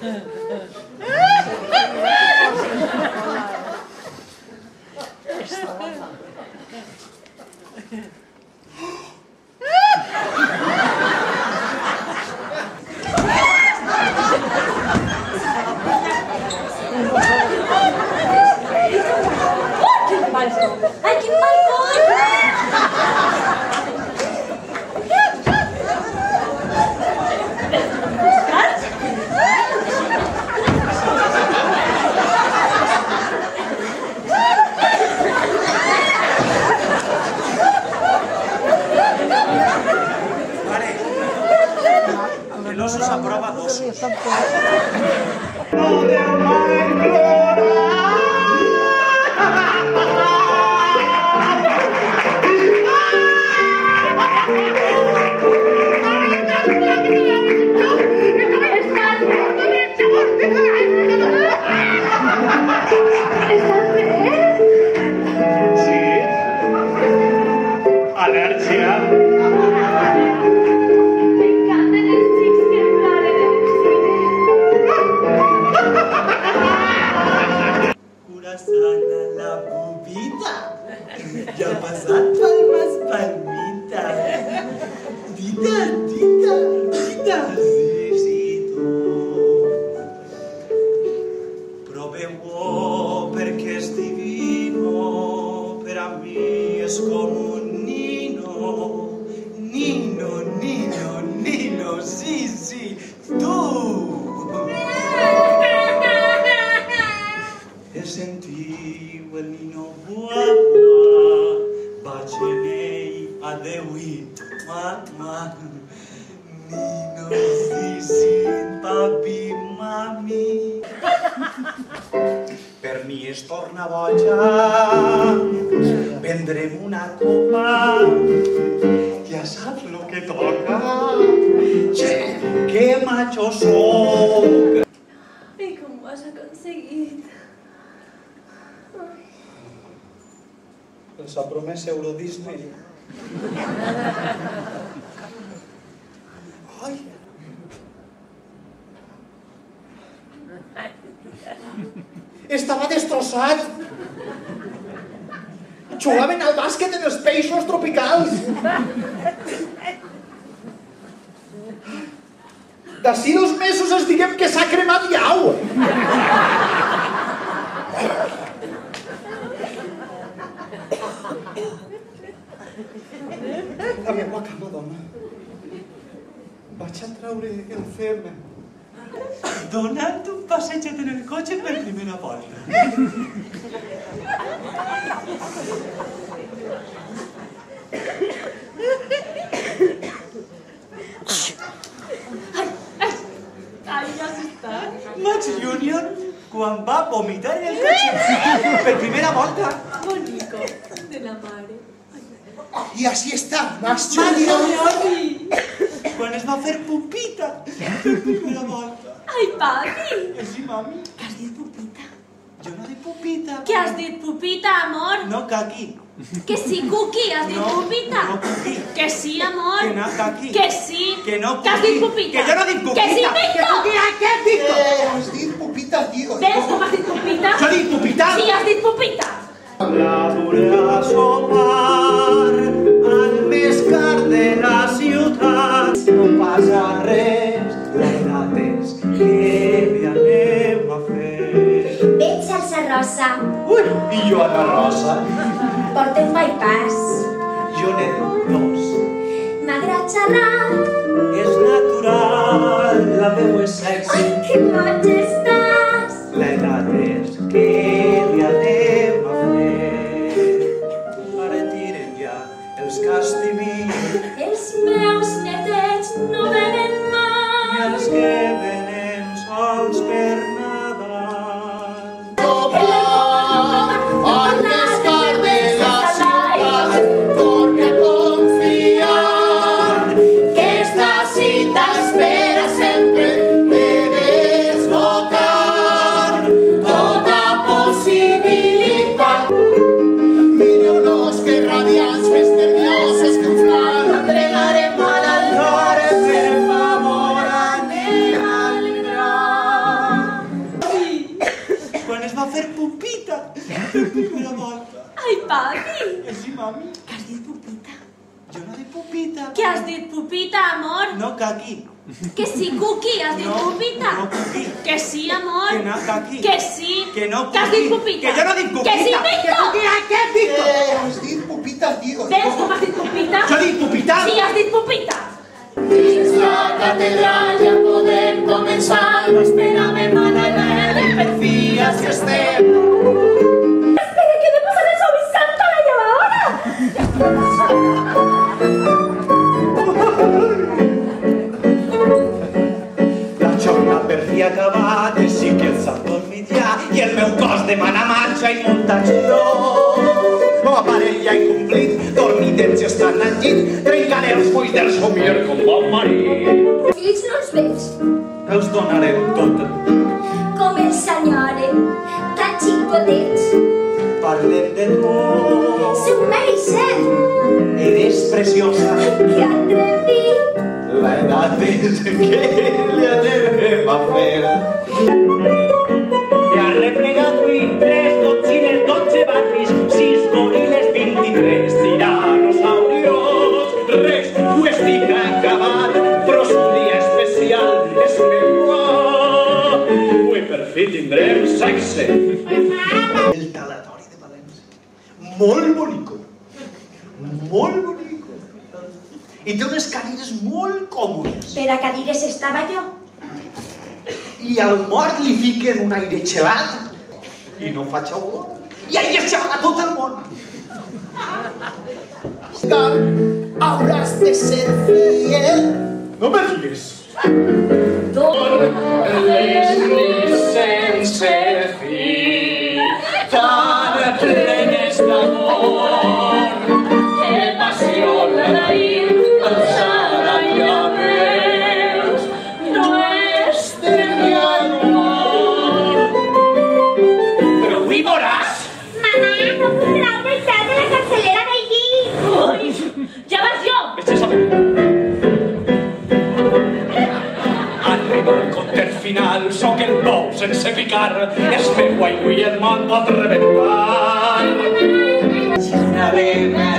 ¡Ay, qué balcón! Vale. El oso s'aprova d'ossos. Al·lèrgia. M'encanten els xics que plaren en el cine. Curasana la pupita. Ja ha passat palmes palmita. Dita, dita, dita. Sí, tu. Proveu-ho perquè és divino. Per a mi és com un nino. Nino, nino, nino. Sí, sí, tu. Sentiu el nino buah, buah, vaig en ell, adeu i mama. Nino, sí, sí, papi, mami. Per mi es torna boja, vendrem una copa, ja saps lo que toca. Che, que macho soc. ¿Y cómo has conseguido? Els ha promès Euro Disney. Ai! Estava destrossat. Jugaven al bàsquet en els peixos tropicals. D'ací 2 mesos es diguem que s'ha cremat llau. La meva cama, dona. Vaig a traure el fem. Donant un passejat en el cotxe per primera volta. Ai, ja s'està. Max Junior, quan va vomitar en el cotxe per primera volta. Bonico, de la mare. I així està, Max Junior. Quan es va fer pupita per primera volta. Ai, papi! Sí, mami. Què has dit, pupita? Jo no dic pupita. Què has dit, pupita, amor? No, caqui. Que sí, Cuqui, has dit pupita? No, cuqui. Que sí, amor. Que no, caqui. Que sí. Que no, Que has dit pupita. Que jo no dic pupita. Que sí, Víctor. Què has dit? Has dit pupita, tio. Ves com has dit pupita? Jo dic pupita. Sí, has dit pupita. La durà sopar al més car de la ciutat. No passa res, la veritat és que li anem a fer. Veig salsa rosa, Ui, i jo Ana Rosa. porta un bypass. Jo n'he dit 2. M'agrada xerrar. És natural, la veu és sexy. Ai, que boig estàs. La veritat és que li anem a fer. Ara tiren ja els castimins Els meus netets no venen i mai. els que venen sols per Nadal. Al més car de la ciutat, torna a confiar que esta cita espera sempre per esgotar tota possibilitat. Mireu-los que radiants, més nerviosos que un flan. Entregarem a l'altar per favor, anem al gra. fer pupita per primera volta. Ai, papi! Sí, mami? Què has dit, pupita? Jo no dic pupita. Què has dit, pupita, amor? No, caqui. Que sí, Cuqui, has dit No, pupita? no, Cuqui. Que sí, amor? Que no, caqui. Que sí? Que no, Que has dit pupita? Que jo no dic pupita. Que sí, Víctor? Què dic? Has dit pupita, digo. Ves com has dit pupita? Jo dic pupita. Sí, has dit pupita. Dins la catedral ja podem començar. No esperàvem a Nadal i per fi així estem. Espera, que he de posar el Suavi Santo a la llevadora. La jornada per fi acabat, i sí que s'ha dormit ja, i el meu cos demana marxa i molta acció. Meu aparell ja incomplit, dormidets ja estan al llit, trencaré els fulls del somier com bon marit. Fills no els veig, Els donarem tot. com els senyorem, tan xicotets. Parlem de tu, Se ho mereixen, eres preciosa. que atrevit. La edad desde que le atrevem a fer. I ha replegat 8, 3 dotzines, 12 barris, 6 goriles, 23 tiranosaurios. Res, ho estic acabat, però és un dia especial, és meu. Avui per fi tindrem sexe. El talatori de València. Molt bonico. Molt bonico. I té unes cadires molt còmodes. Per a cadires estava jo. I al mort li fiquen un aire gelat i no faig olor. I aire gelat a tot el món. Hauràs de ser fiel. No me digues. Sense fi, tan plenes d'amor, que passió l'agraïm, alçada i a veus, nostre amor. Però avui veuràs. Mamà, no puc treure el pèl de la capçalera del llit. Ui, ja vas jo. Vés a saber. Arriba el conter final, sóc el bou sense picar, es veu aigua i el món pot rebentar. Una vena